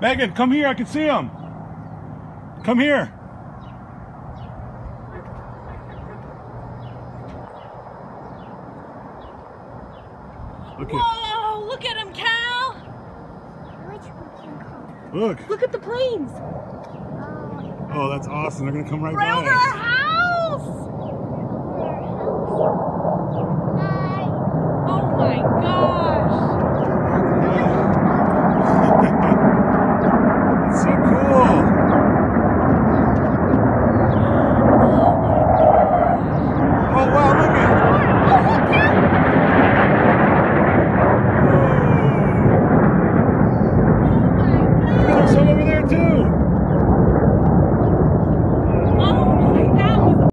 Megan, come here. I can see them. Come here. Okay. Whoa! Look at them, Cal. Look. Look at the planes. Oh, that's awesome. They're gonna come right Right by over us. our house.